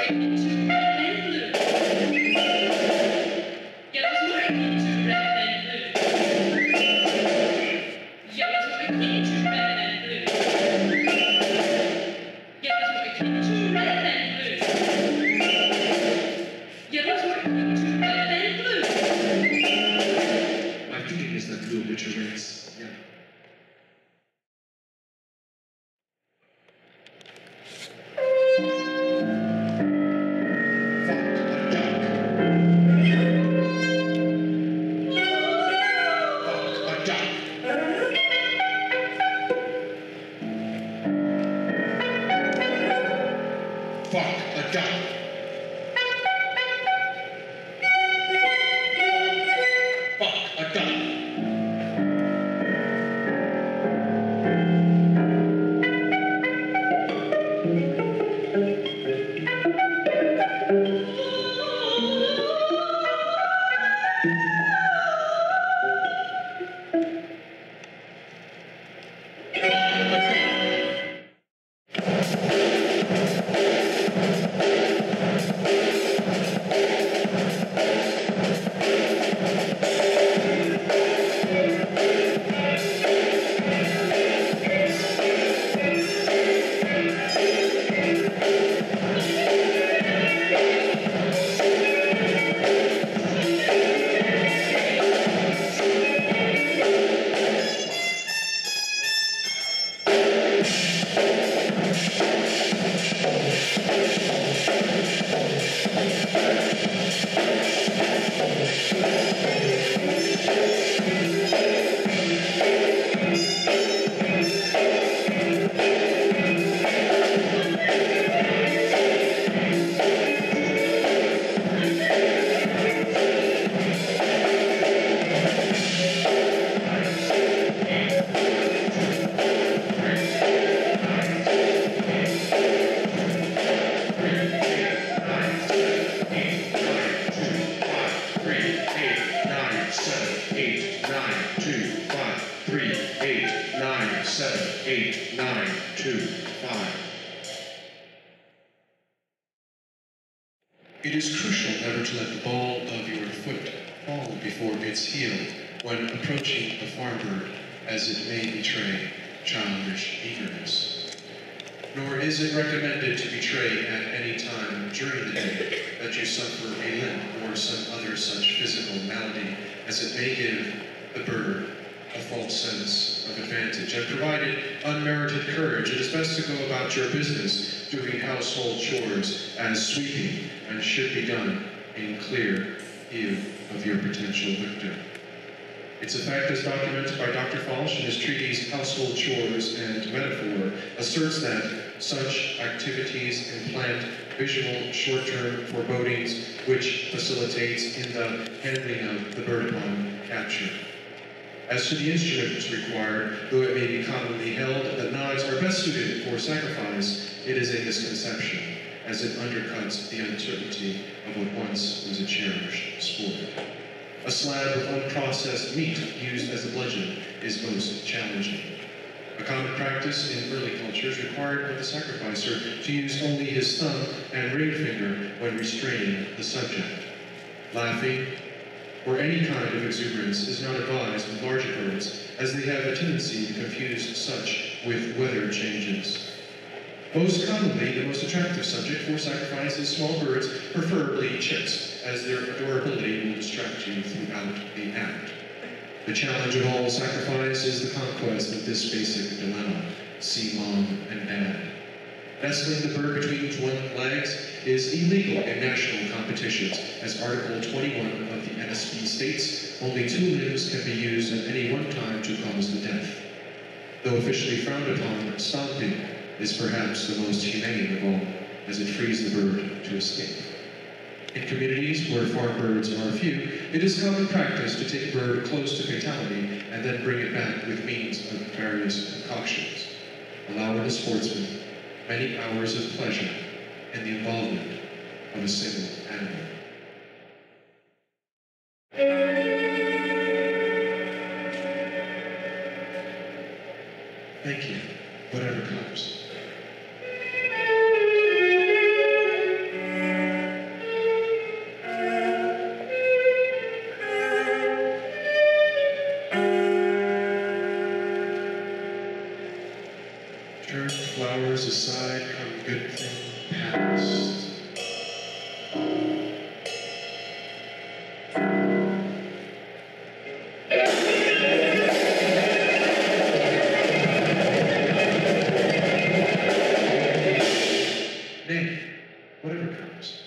It is crucial never to let the ball of your foot fall before its heel when approaching the farm bird, as it may betray childish eagerness. Nor is it recommended to betray at any time during the day that you suffer a limp or some other such physical malady as it may give the bird a false sense of advantage. And provided unmerited courage, it is best to go about your business doing household chores as sweeping and should be done in clear view of your potential victim. It's a fact as documented by Dr. Falsh in his treatise Household Chores and Metaphor, asserts that such activities implant visual short-term forebodings which facilitates in the handling of the bird upon capture. As to the instruments required, though it may be commonly held that knives are best suited for sacrifice, it is a misconception, as it undercuts the uncertainty of what once was a cherished sport. A slab of unprocessed meat used as a bludgeon is most challenging. A common practice in early cultures required of the sacrificer to use only his thumb and ring finger when restraining the subject. Laughing or any kind of exuberance is not advised with larger birds, as they have a tendency to confuse such with weather changes. Most commonly, the most attractive subject for sacrifice is small birds, preferably chicks, as their adorability will distract you throughout the act. The challenge of all sacrifice is the conquest of this basic dilemma: see mom and dad. Nestling the bird between twin legs is illegal in national competitions, as Article 21 of the NSP states only 2 limbs can be used at any one time to cause the death. Though officially frowned upon, stomping is perhaps the most humane of all, as it frees the bird to escape. In communities where farm birds are few, it is common practice to take a bird close to fatality and then bring it back with means of various concoctions, allowing the sportsman many hours of pleasure in the involvement of a single animal. Thank you, whatever comes. flowers aside, come good thing past. Nay, whatever comes.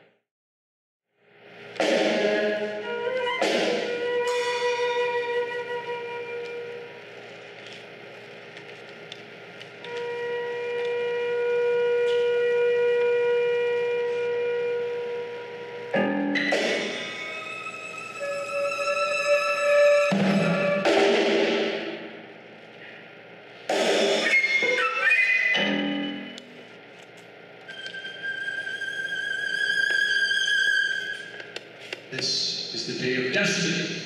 This is the day of destiny.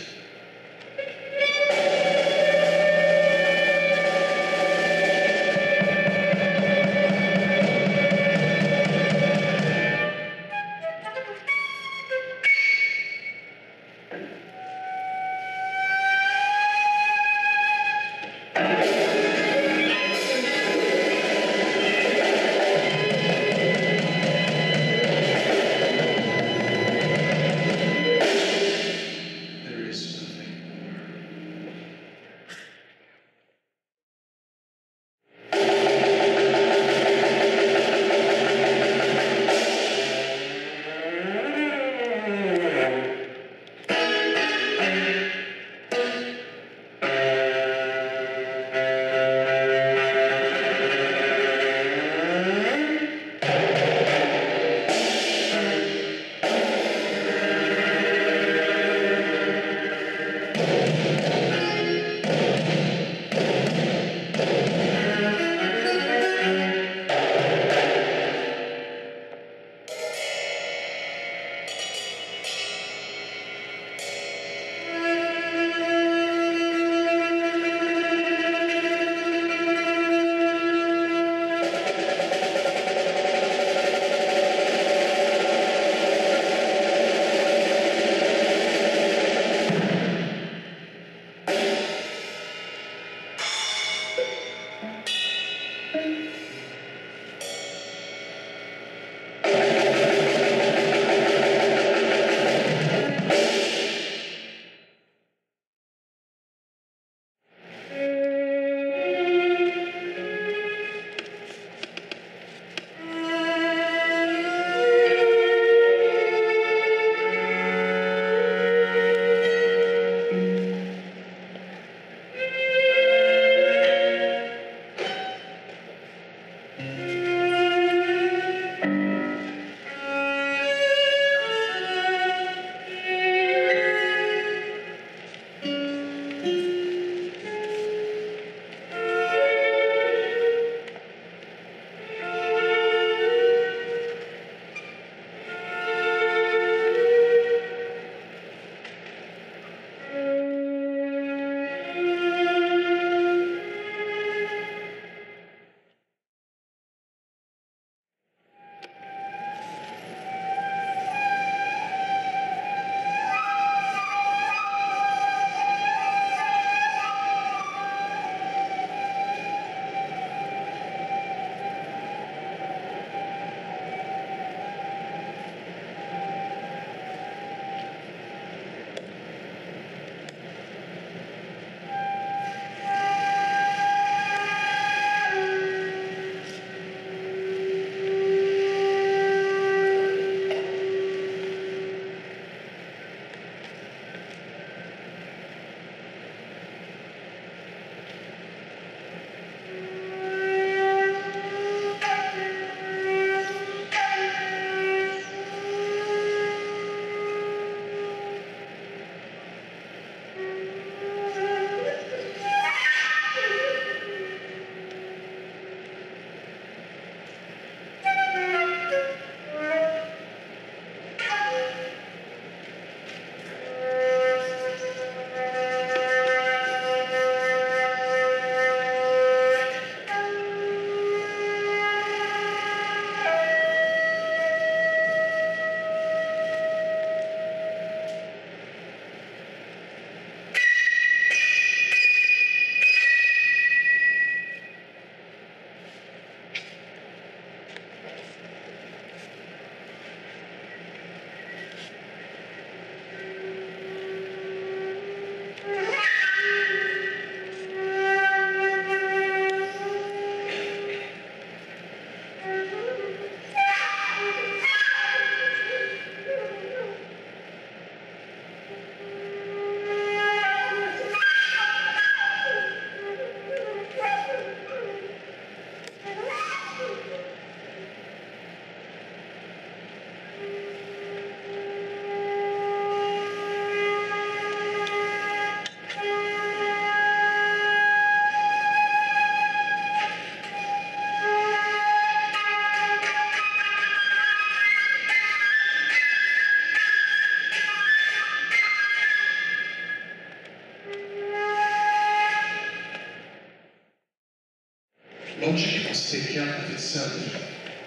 account of itself.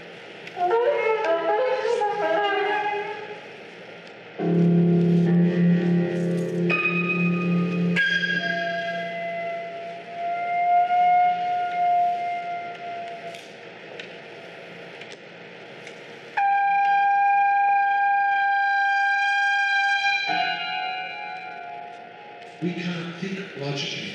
We cannot think logically.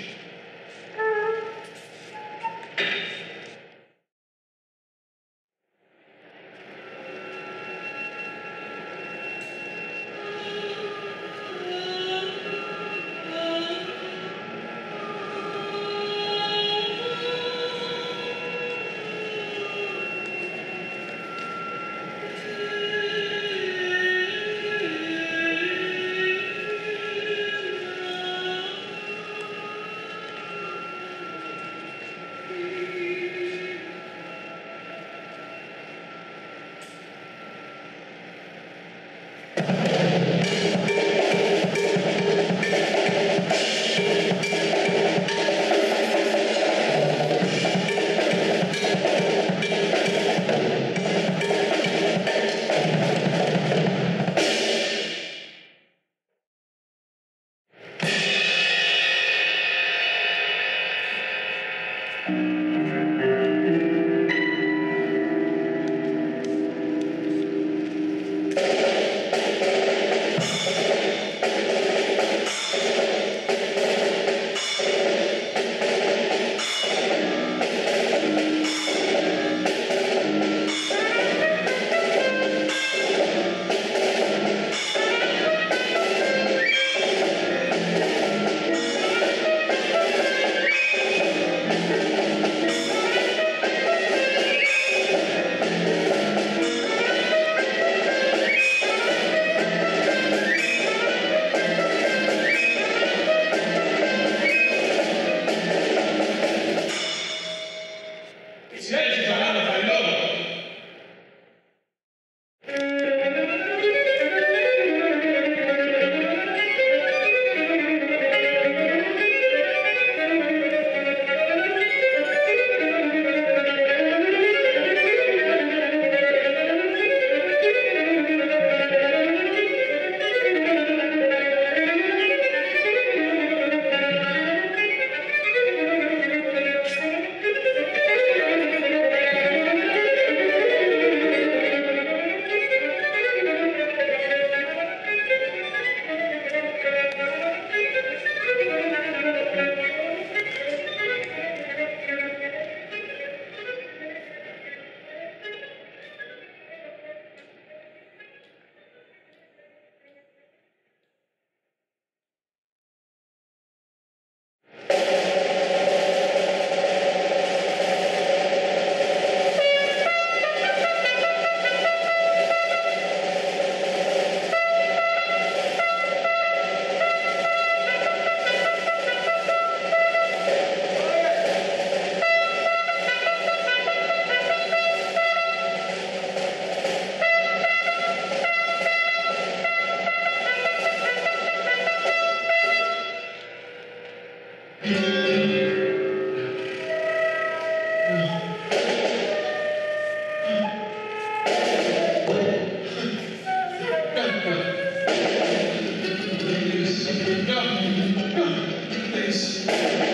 Please.